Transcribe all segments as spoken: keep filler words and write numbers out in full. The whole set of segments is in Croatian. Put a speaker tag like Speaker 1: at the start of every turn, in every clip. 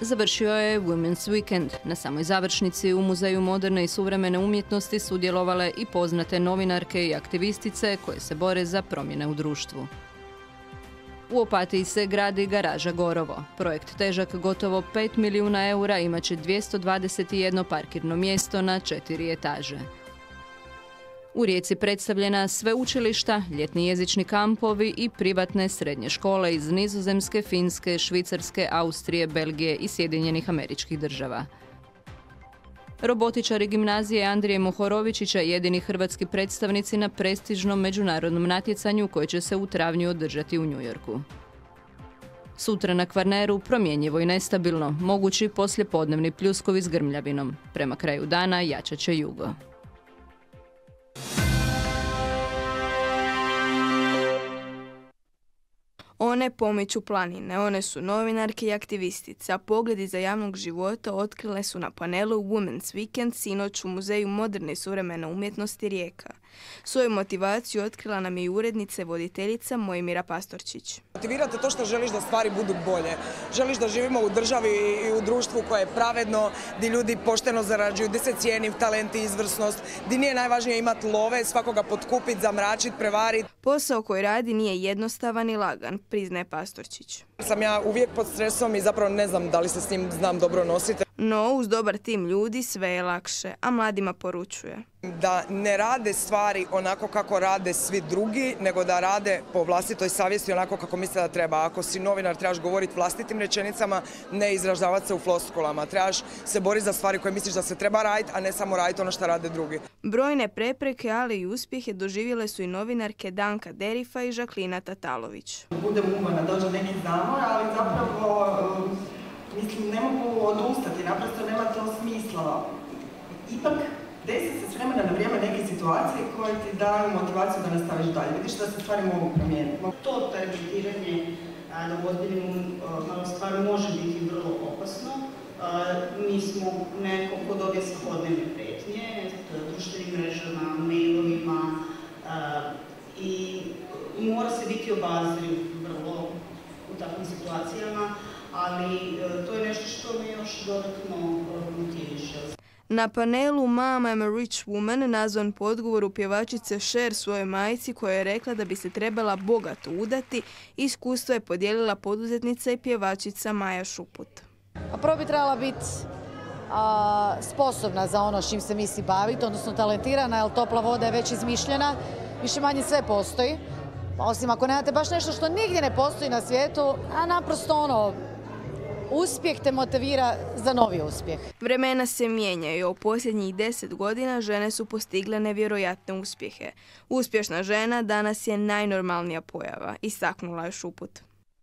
Speaker 1: Završio je Women's Weekend. Na samoj završnici u Muzeju moderne i suvremene umjetnosti sudjelovale i poznate novinarke i aktivistice koje se bore za promjene u društvu. U Opatiji se gradi garaža Gorovo. Projekt težak gotovo pet milijuna eura imaće dvjesto dvadeset jedno parkirno mjesto na četiri etaže. U Rijeci predstavljena sveučilišta, ljetni jezični kampovi i privatne srednje škole iz Nizozemske, Finske, Švicarske, Austrije, Belgije i Sjedinjenih Američkih Država. Robotičari gimnazije Andrije Mohorovičića jedini hrvatski predstavnici na prestižnom međunarodnom natjecanju koje će se u travnju održati u Njujorku. Sutra na Kvarneru promjenjivo i nestabilno, mogući poslijepodnevni pljuskovi s grmljavinom. Prema kraju dana jačat će jugo.
Speaker 2: One pomiču planine, one su novinarke i aktivistice, a pogled iza javnog života otkrile su na panelu Women's Weekend sinoć u Muzeju moderne i suvremene umjetnosti Rijeka. Svoju motivaciju otkrila nam je i urednica i voditeljica Mojmira Pastorčić.
Speaker 3: Motivirate to što želiš da stvari budu bolje. Želiš da živimo u državi i u društvu koje je pravedno, gdje ljudi pošteno zarađuju, gdje se cijeni talent i izvrsnost, gdje nije najvažnije imati love, svakoga potkupiti, zamračiti, prevariti.
Speaker 2: Posao koji radi nije jednostavan i lagan, priznaje Pastorčić.
Speaker 3: Sam ja uvijek pod stresom i zapravo ne znam da li se s njim znam dobro nositi.
Speaker 2: No, uz dobar tim ljudi sve je lakše, a mladima poručuje
Speaker 3: da ne rade stvari onako kako rade svi drugi, nego da rade po vlastitoj savjesti onako kako misle da treba. Ako si novinar, trebaš govoriti vlastitim rečenicama, ne izražavati se u floskulama. Trebaš se boriti za stvari koje misliš da se treba raditi, a ne samo raditi ono što rade drugi.
Speaker 2: Brojne prepreke, ali i uspjehe doživjele su i novinarke Danka Derifa i Žaklina Tatalović.
Speaker 4: Budem umorna, dođe neki zamor, ali zapravo mislim, ne mogu odustati, naprosto nema to smisla. Ipak, desi se s vremena na vrijeme neke situacije koje ti daju motivaciju da nastaviš dalje. Vidiš da se stvari mogu promijeniti.
Speaker 5: To targetiranje na ozbiljnu malu stvar može biti vrlo opasno. Mi smo neko ko dobije svakodnevne prijetnje, društvenim mrežama, mailovima i mora se biti obazriv vrlo u takvim situacijama, ali to je nešto što me još dodatno motiviše.
Speaker 2: Na panelu Mom, I'm a Rich Woman nazvan po odgovoru pjevačice Cher svojoj majci koja je rekla da bi se trebala bogato udati, iskustvo je podijelila poduzetnica i pjevačica Maja Šuput.
Speaker 6: A prvo bi trebala biti a, sposobna za ono s čim se misli baviti, odnosno talentirana, jer topla voda je već izmišljena, više manje sve postoji. Osim ako nemate baš nešto što nigdje ne postoji na svijetu, a naprosto ono, uspjeh te motivira za novi uspjeh.
Speaker 2: Vremena se mijenjaju, a u posljednjih deset godina žene su postigle nevjerojatne uspjehe. Uspješna žena danas je najnormalnija pojava, istaknula je Šuput.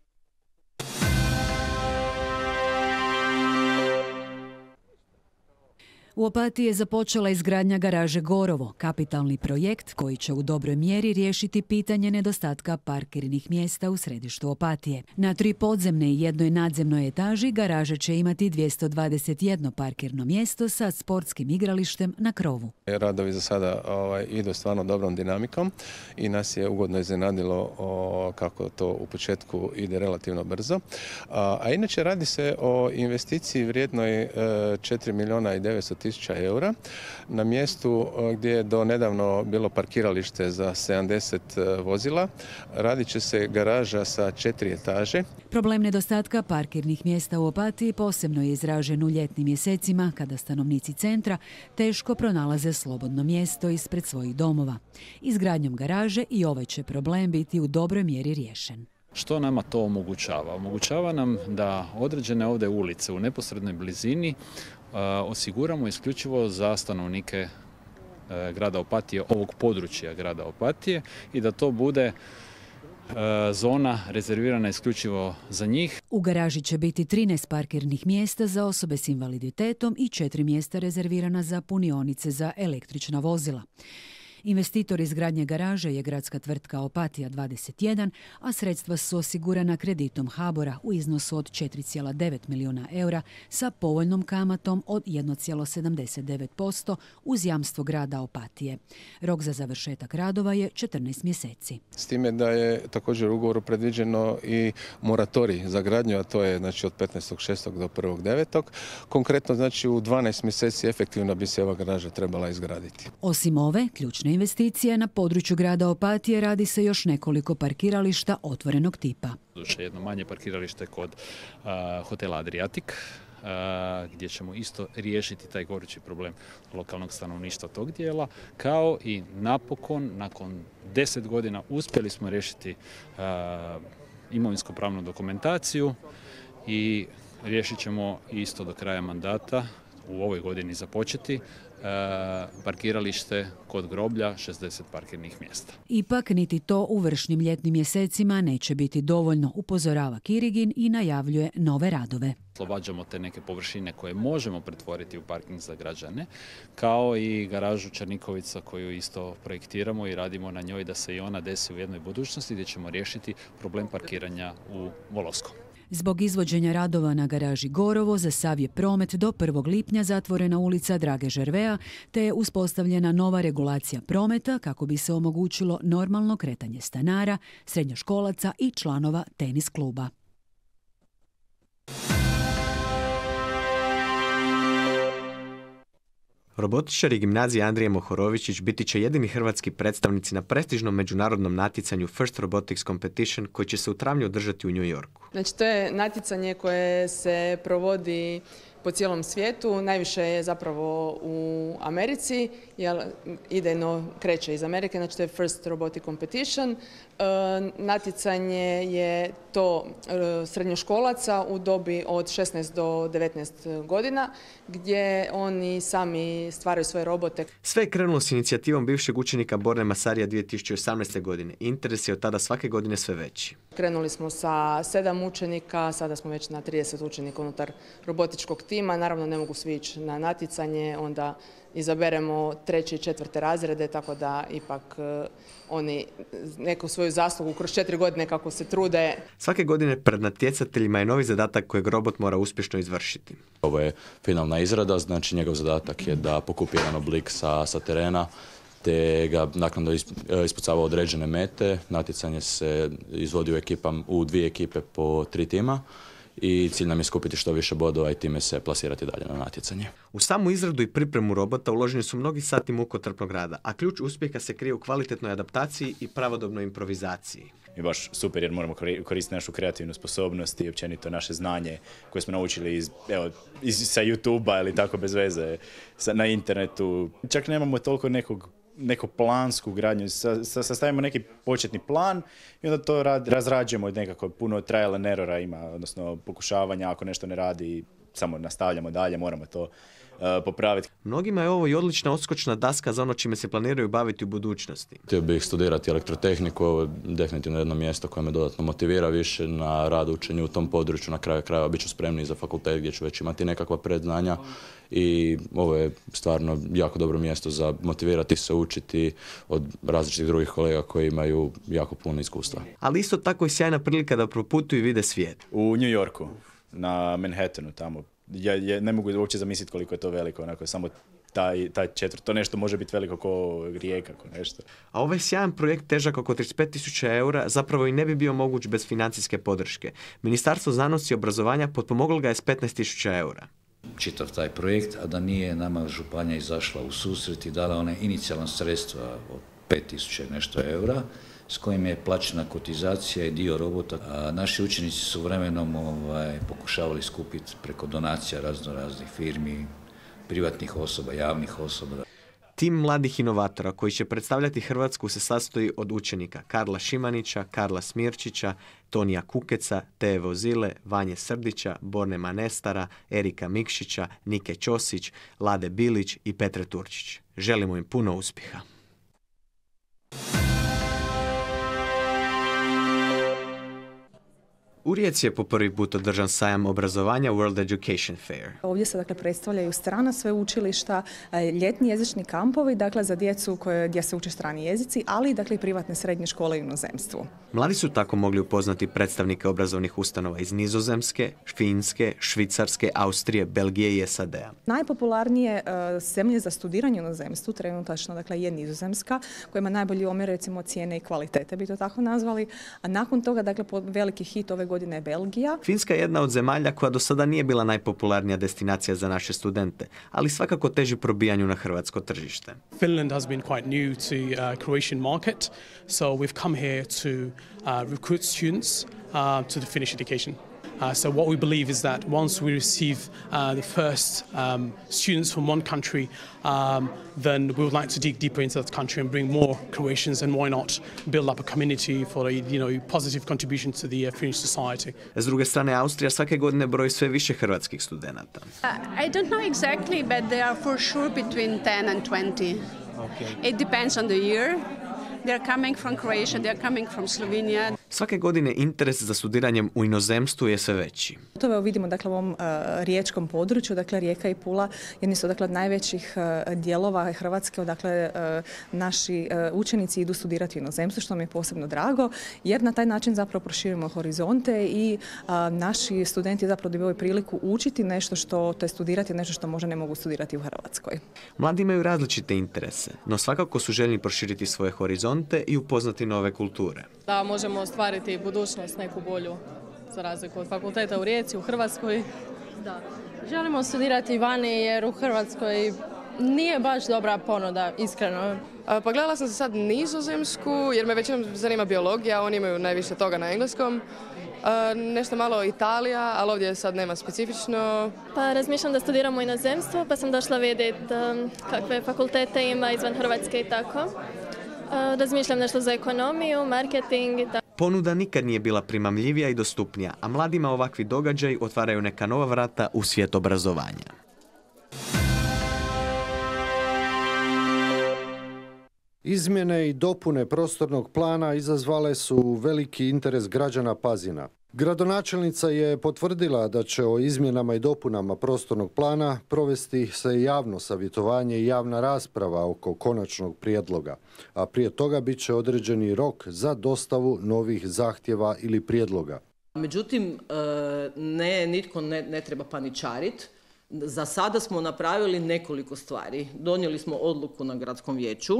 Speaker 7: U Opatiji je započela izgradnja garaže Gorovo, kapitalni projekt koji će u dobroj mjeri riješiti pitanje nedostatka parkirnih mjesta u središtu Opatije. Na tri podzemne i jednoj nadzemnoj etaži garaža će imati dvjesto dvadeset jedno parkirno mjesto sa sportskim igralištem na krovu.
Speaker 8: Radovi za sada ovaj, idu stvarno dobrom dinamikom i nas je ugodno iznenadilo o, kako to u početku ide relativno brzo. A, a inače radi se o investiciji vrijednoj e, četiri milijuna i devetsto tisuća eura na mjestu gdje je do nedavno bilo parkiralište za sedamdeset vozila. Radit će se garaža sa četiri etaže.
Speaker 7: Problem nedostatka parkirnih mjesta u Opatiji posebno je izražen u ljetnim mjesecima kada stanovnici centra teško pronalaze slobodno mjesto ispred svojih domova. Izgradnjom garaže i ovaj će problem biti u dobroj mjeri riješen.
Speaker 9: Što nama to omogućava? Omogućava nam da određene ovdje ulice u neposrednoj blizini osiguramo isključivo za stanovnike grada Opatije, ovog područja grada Opatije i da to bude zona rezervirana isključivo za njih.
Speaker 7: U garaži će biti trinaest parkirnih mjesta za osobe s invaliditetom i četiri mjesta rezervirana za punionice za električna vozila. Investitor izgradnje garaže je gradska tvrtka Opatija dvadeset jedan, a sredstva su osigurana kreditom HABOR-a u iznosu od četiri zarez devet milijuna eura sa povoljnom kamatom od jedan zarez sedamdeset devet posto uz jamstvo grada Opatije. Rok za završetak radova je četrnaest mjeseci.
Speaker 8: S time da je također u ugovoru predviđeno i moratorij za gradnju, a to je znači od petnaestog šestog do prvog devetog Konkretno znači u dvanaest mjeseci efektivno bi se ova garaža trebala izgraditi.
Speaker 7: Osim ove ključne investicije, na području grada Opatije radi se još nekoliko parkirališta otvorenog tipa.
Speaker 9: Duše jedno manje parkiralište kod uh, hotela Adriatik, uh, gdje ćemo isto riješiti taj gorući problem lokalnog stanovništva tog dijela, kao i napokon, nakon deset godina, uspjeli smo riješiti uh, imovinsko-pravnu dokumentaciju i riješit ćemo isto do kraja mandata u ovoj godini započeti e, parkiralište kod groblja, šezdeset parkirnih mjesta.
Speaker 7: Ipak niti to u vršnim ljetnim mjesecima neće biti dovoljno, upozorava Kirigin i najavljuje nove radove.
Speaker 9: Oslobađamo te neke površine koje možemo pretvoriti u parking za građane, kao i garažu Černikovica koju isto projektiramo i radimo na njoj da se i ona desi u jednoj budućnosti gdje ćemo riješiti problem parkiranja u Voloskom.
Speaker 7: Zbog izvođenja radova na garaži Gorovo za sav je promet do prvog lipnja zatvorena ulica Drage Žervea, te je uspostavljena nova regulacija prometa kako bi se omogućilo normalno kretanje stanara, srednjoškolaca i članova tenis kluba.
Speaker 10: Robotičari gimnazije Andrije Mohorovičić biti će jedini hrvatski predstavnici na prestižnom međunarodnom natjecanju First Robotics Competition koji će se u travnju održati u New Yorku.
Speaker 11: Znači, to je natjecanje koje se provodi po cijelom svijetu, najviše je zapravo u Americi, jer idejno kreće iz Amerike, znači to je First Robotic Competition. E, natjecanje je to e, srednjoškolaca u dobi od šesnaest do devetnaest godina, gdje oni sami stvaraju svoje robote.
Speaker 10: Sve je krenulo s inicijativom bivšeg učenika Borne Masarija dvije tisuće osamnaeste. godine. Interes je od tada svake godine sve veći.
Speaker 11: Krenuli smo sa sedam učenika, sada smo već na trideset učenika unutar robotičkog tima. Naravno ne mogu svi ići na natjecanje, onda izaberemo treće i četvrte razrede, tako da ipak uh, oni neku svoju zaslugu kroz četiri godine kako se trude.
Speaker 10: Svake godine pred natjecateljima je novi zadatak kojeg robot mora uspješno izvršiti.
Speaker 12: Ovo je finalna izrada, znači njegov zadatak je da pokupi jedan oblik sa, sa terena, te ga naknadno ispucava određene mete. Natjecanje se izvodi u, ekipam, u dvije ekipe po tri tima. I cilj nam je skupiti što više bodova i time se plasirati dalje na natjecanje.
Speaker 10: U samu izradu i pripremu robota uloženi su mnogi sati mukotrpnog rada, a ključ uspjeha se krije u kvalitetnoj adaptaciji i pravodobnoj improvizaciji.
Speaker 13: Je baš super jer moramo koristiti našu kreativnu sposobnost i općenito naše znanje koje smo naučili iz, evo, iz, sa YouTube-a ili tako bez veze sa, na internetu. Čak nemamo toliko nekog neku plansku gradnju, sastavimo neki početni plan i onda to rad, razrađujemo nekako, puno trial and errora ima, odnosno pokušavanja, ako nešto ne radi, samo nastavljamo dalje, moramo to uh, popraviti.
Speaker 10: Mnogima je ovo i odlična odskočna daska za ono čime se planiraju baviti u budućnosti.
Speaker 12: Htio bih studirati elektrotehniku, ovo je definitivno jedno mjesto koje me dodatno motivira više na rad, učenju u tom području, na kraju krajeva bit ću spremni za fakultet gdje ću već imati nekakva predznanja. I ovo je stvarno jako dobro mjesto za motivirati se, učiti od različitih drugih kolega koji imaju jako puno iskustva.
Speaker 10: Ali isto tako je sjajna prilika da proputuju i vide svijet.
Speaker 13: U New Yorku, na Manhattanu tamo. Ja, ja ne mogu uopće zamisliti koliko je to veliko, onako samo taj, taj četvrt, to nešto može biti veliko ko Rijeka, ko nešto.
Speaker 10: A ovaj sjajan projekt težak oko trideset pet tisuća eura zapravo i ne bi bio moguć bez financijske podrške. Ministarstvo znanosti i obrazovanja potpomoglo ga je s petnaest tisuća eura.
Speaker 14: Čitav taj projekt, a da nije nama županija izašla u susret i dala one inicijalna sredstva od pet tisuća nešto eura, s kojim je plaćena kotizacija i dio robota. A naši učenici su vremenom ovaj, pokušavali skupiti preko donacija razno raznih firmi, privatnih osoba, javnih osoba.
Speaker 10: Tim mladih inovatora koji će predstavljati Hrvatsku se sastoji od učenika Karla Šimanića, Karla Smirčića, Tonija Kukeca, Teje Vozile, Vanje Srdića, Borne Manestara, Erika Mikšića, Nike Ćosić, Lade Bilić i Petre Turčić. Želimo im puno uspjeha. U Rijeci je po prvi put održan sajam obrazovanja World Education Fair.
Speaker 15: Ovdje se dakle predstavljaju strana sveučilišta, ljetni jezični kampovi, dakle za djecu koje, gdje se uče strani jezici, ali dakle i privatne srednje škole u inozemstvu.
Speaker 10: Mladi su tako mogli upoznati predstavnike obrazovnih ustanova iz Nizozemske, Finske, Švicarske, Austrije, Belgije i S A D-a.
Speaker 15: Najpopularnije uh, zemlje za studiranje u inozemstvu trenutačno dakle je Nizozemska, koja ima najbolji omjer recimo cijene i kvalitete, bi to tako nazvali, a nakon toga dakle veliki hit ove godine je Belgija.
Speaker 10: Finska je jedna od zemalja koja do sada nije bila najpopularnija destinacija za naše studente, ali svakako teži probijanju na hrvatsko tržište.
Speaker 16: Finland has been quite new to uh, Croatian market, so we've come here to uh, recruit students uh, to the Finnish education. Uh, so what we believe is that once we receive uh, the first um, students from one country, um, then we would like to dig deeper into that country and bring more Croatians, and why not build up a community for a you know, positive contribution to the uh, Finnish society.
Speaker 10: S druge strane, Austrija svake godine broji sve više hrvatskih studenata.
Speaker 17: Uh, I don't know exactly, but they are for sure between ten and twenty. Okay. It depends on the year. They're coming from Croatia, they're coming from Slovenia.
Speaker 10: Svake godine interes za studiranjem u inozemstvu je sve veći.
Speaker 15: To vidimo dakle u ovom uh, riječkom području, dakle Rijeka i Pula, jedni su dakle od najvećih uh, dijelova Hrvatske, odakle uh, naši uh, učenici idu studirati u inozemstvu, što mi je posebno drago, jer na taj način zapravo proširimo horizonte i uh, naši studenti zapravo dobivaju priliku učiti nešto što, to je studirati nešto što možda ne mogu studirati u Hrvatskoj.
Speaker 10: Mladi imaju različite interese, no svakako su željni proširiti svoje horizonte i upoznati nove kulture.
Speaker 18: Da možemo ostvariti budućnost neku bolju, za razliku od fakulteta u Rijeci, u Hrvatskoj.
Speaker 19: Da. Želimo studirati vani jer u Hrvatskoj nije baš dobra ponuda, iskreno.
Speaker 20: Pa gledala sam se sad Nizozemsku jer me većinom zanima biologija, oni imaju najviše toga na engleskom. Nešto malo Italija, ali ovdje sad nema specifično.
Speaker 19: Pa razmišljam da studiram u inozemstvu, pa sam došla vidjeti kakve fakultete ima izvan Hrvatske i tako. Razmišljam nešto za ekonomiju, marketing i tako.
Speaker 10: Ponuda nikad nije bila primamljivija i dostupnija, a mladima ovakvi događaji otvaraju neka nova vrata u svijet obrazovanja.
Speaker 21: Izmjene i dopune prostornog plana izazvale su veliki interes građana Pazina. Gradonačelnica je potvrdila da će o izmjenama i dopunama prostornog plana provesti se javno savjetovanje i javna rasprava oko konačnog prijedloga, a prije toga bit će određeni rok za dostavu novih zahtjeva ili prijedloga.
Speaker 22: Međutim, ne, nitko ne, ne treba paničariti. Za sada smo napravili nekoliko stvari. Donijeli smo odluku na gradskom vijeću.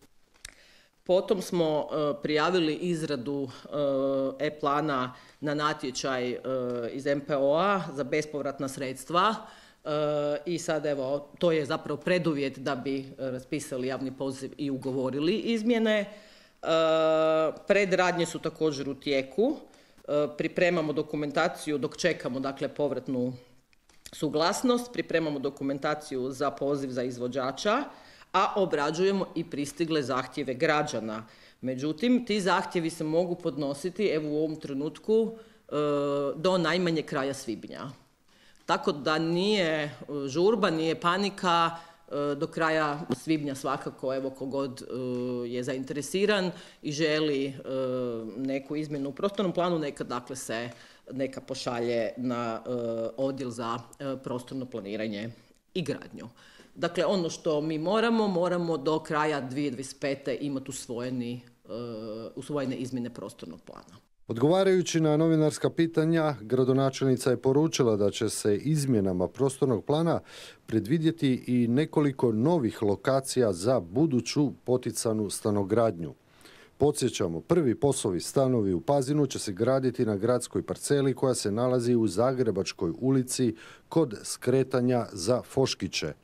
Speaker 22: Potom smo uh, prijavili izradu uh, e-plana na natječaj uh, iz M P O-a za bespovratna sredstva uh, i sad evo, to je zapravo preduvjet da bi uh, raspisali javni poziv i ugovorili izmjene. Uh, predradnje su također u tijeku. Uh, pripremamo dokumentaciju dok čekamo dakle povratnu suglasnost, pripremamo dokumentaciju za poziv za izvođača, a obrađujemo i pristigle zahtjeve građana. Međutim, ti zahtjevi se mogu podnositi evo u ovom trenutku do najmanje kraja svibnja. Tako da nije žurba, nije panika, do kraja svibnja svakako, evo kogod je zainteresiran i želi neku izmjenu u prostornom planu, neka dakle se neka pošalje na odjel za prostorno planiranje i gradnju. Dakle, ono što mi moramo, moramo do kraja dvije tisuće dvadeset pete imati usvojeni, uh, usvojene izmjene prostornog plana.
Speaker 21: Odgovarajući na novinarska pitanja, gradonačelnica je poručila da će se izmjenama prostornog plana predvidjeti i nekoliko novih lokacija za buduću poticanu stanogradnju. Podsjećamo, prvi POS-ovi stanovi u Pazinu će se graditi na gradskoj parceli koja se nalazi u Zagrebačkoj ulici kod skretanja za Foškiće.